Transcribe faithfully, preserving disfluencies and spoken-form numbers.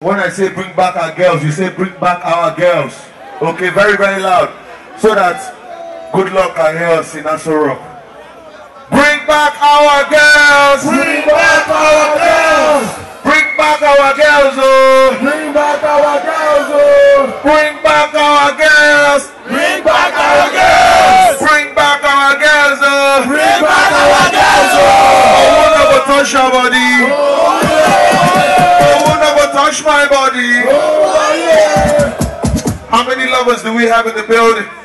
When I say bring back our girls, you say bring back our girls. Okay, very, very loud. So that good luck can hear us in Aso Rock. Bring back our girls! Bring back our girls! Bring back our girls, oh! Bring back our girls, oh! Bring back our girls! Bring back our girls! Bring back our girls, oh! Bring back our girls, oh! I wanna go touch your body. Oh, yeah. I wanna go touch my body. Oh, yeah. How many lovers do we have in the building?